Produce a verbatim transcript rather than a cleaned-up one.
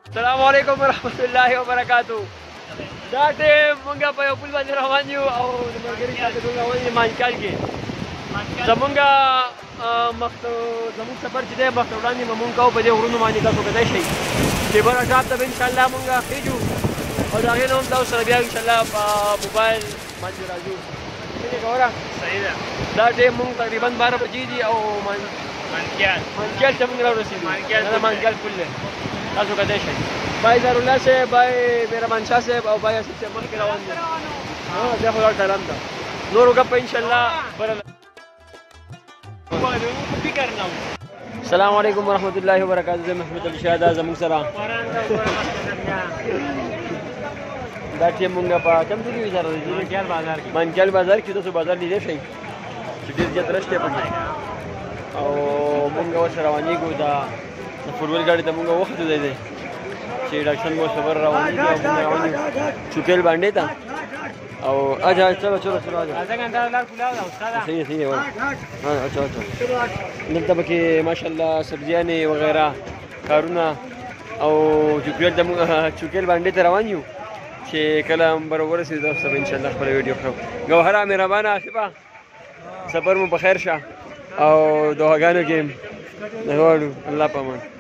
السلام علیکم ورحمۃ اللہ وبرکاتہ. دا ټیم مونږ په یو پل باندې روان یو او د ملګري سره مونږ روان یو مانجکال کې. زمونږ مخته زمونږ سفر چې دی مخته وړاندې به مونږ کوو په دې غرونو باندې تاسو کتلی شئ چې بره ټاپ ته به انشاءالله مونږ خیږو او د هغې نه هم تاسو سره بیا انشاءالله په موبایل باندې راځو. څنګه ګوره صحیح ده. دا ټیم مونږ تقریبا باره بجې دي او مانجکال مانجکال ته مونږ راورسېدو. دا مانجکال پل دی تاسو کتلی شئ. بای دارالله صاحب، بای مهربان شاه صاحب او بای اسد صاحب مخکې روان دي. بیا خو دا ټرم ده نورو ګپ به انشاءالله بله. السلام علیکم ورحمۃ اللہ وبرکاتہ. زه محمد علي شاه دا زموږ سره دا ټیم مونږ په کوم ځای کې سره مانجکال بازار کې مانجکال بازار کې تاسو بازار لیدلی شئ چې ډېر زیات رش دی پکې او مونږ ورسره روانېږو. دا د فوټبال ګاډي ته مونږ وختو دی دی چې ډاکټر مو خبر روانېږي او مونږ روان یو چوکیل باندې ته او اچھا چلو چلو چلو صحیح صحیح ہے. اچھا اچھا دلته پکې ماشاءالله سبزیانې وغیره کارونه او چوکیل ته مونږ چوکیل باندې ته روان یو چې کله بر ورسېدو تاسو ته به انشاءالله خپله ویډیو ښه ګوهره مهربانه عاصفه سفر مو په خیر شه او دعاګانو کې غواړو. الله په امان.